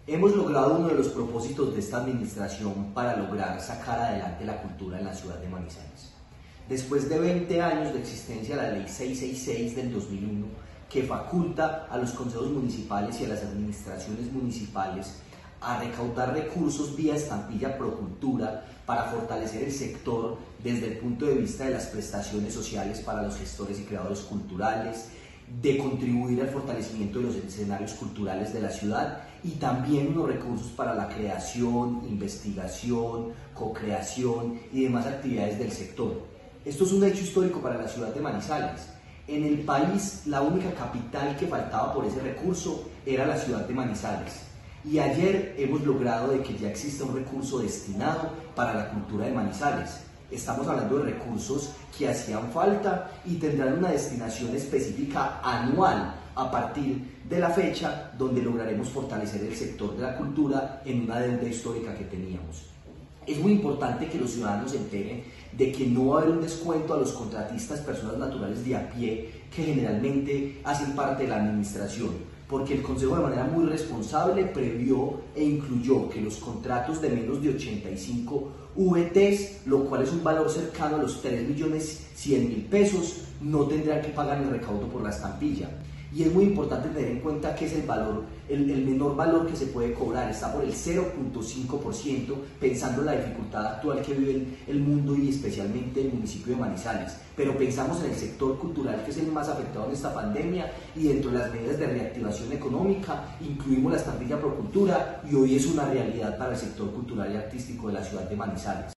Hemos logrado uno de los propósitos de esta administración para lograr sacar adelante la cultura en la ciudad de Manizales. Después de 20 años de existencia, la Ley 666 del 2001, que faculta a los consejos municipales y a las administraciones municipales a recaudar recursos vía estampilla Procultura para fortalecer el sector desde el punto de vista de las prestaciones sociales para los gestores y creadores culturales, de contribuir al fortalecimiento de los escenarios culturales de la ciudad y también unos recursos para la creación, investigación, co-creación y demás actividades del sector. Esto es un hecho histórico para la ciudad de Manizales. En el país, la única capital que faltaba por ese recurso era la ciudad de Manizales. Y ayer hemos logrado de que ya exista un recurso destinado para la cultura de Manizales. Estamos hablando de recursos que hacían falta y tendrán una destinación específica anual a partir de la fecha donde lograremos fortalecer el sector de la cultura en una deuda histórica que teníamos. Es muy importante que los ciudadanos se enteren de que no va a haber un descuento a los contratistas, personas naturales de a pie, que generalmente hacen parte de la administración, porque el Consejo de manera muy responsable previó e incluyó que los contratos de menos de 85 VTs, lo cual es un valor cercano a los 3.100.000 pesos, no tendrán que pagar el recaudo por la estampilla. Y es muy importante tener en cuenta que es el menor valor que se puede cobrar, está por el 0.5%, pensando en la dificultad actual que vive el mundo y especialmente el municipio de Manizales. Pero pensamos en el sector cultural, que es el más afectado en esta pandemia, y dentro de las medidas de reactivación económica incluimos la estampilla Procultura y hoy es una realidad para el sector cultural y artístico de la ciudad de Manizales.